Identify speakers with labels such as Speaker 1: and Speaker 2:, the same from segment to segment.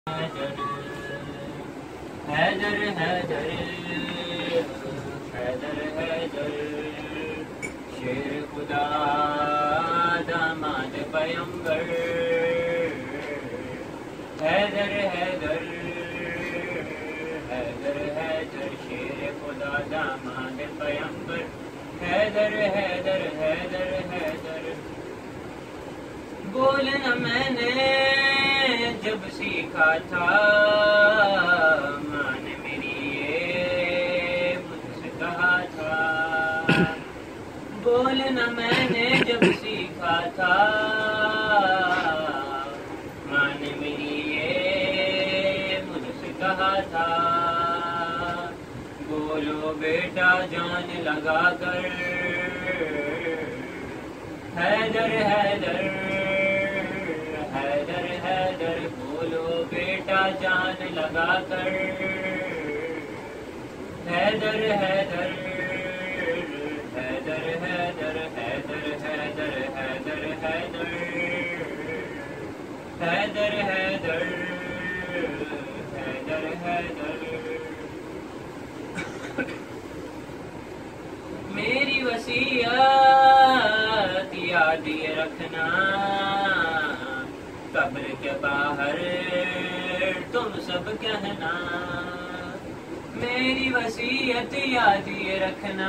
Speaker 1: حیدر حیدر حیدر حیدر شیر خدا داماد پیمبر حیدر حیدر حیدر حیدر شیر خدا داماد پیمبر حیدر حیدر حیدر حیدر بولنا میں نے جب سیکھا تھا ماں نے میری یہ مجھ سے کہا تھا بولنا میں نے جب سیکھا تھا ماں نے میری یہ مجھ سے کہا تھا بولو بیٹا جان لگا کر حیدر حیدر حیدر حیدر بولو بیٹا جان لگا کر حیدر حیدر حیدر حیدر حیدر حیدر حیدر حیدر حیدر حیدر حیدر حیدر میری وصیت یاد یہ رکھنا قبر کے باہر تم سب کہنا میری وصیت یاد یہ رکھنا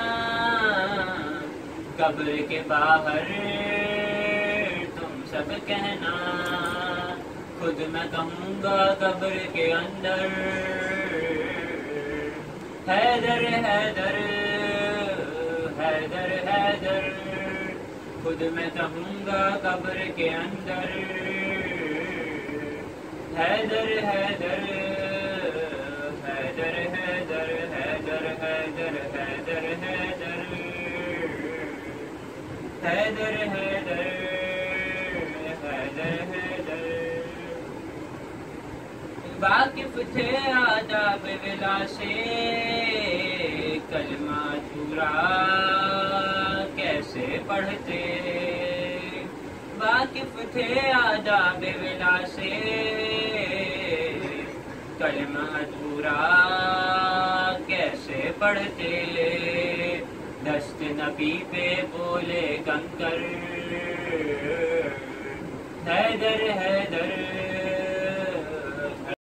Speaker 1: قبر کے باہر تم سب کہنا خود میں کہوں گا قبر کے اندر حیدر حیدر حیدر حیدر خود میں کہوں گا قبر کے اندر حیدر حیدر حیدر حیدر حیدر حیدر حیدر حیدر حیدر حیدر حیدر حیدر واقف تھے آداب ولا سے کلمہ ادھورا کیسے پڑھتے واقف تھے آداب ولا سے کلمہ ادھورا کیسے پڑھتے دست نبی پہ بولے کنکر حیدر حیدر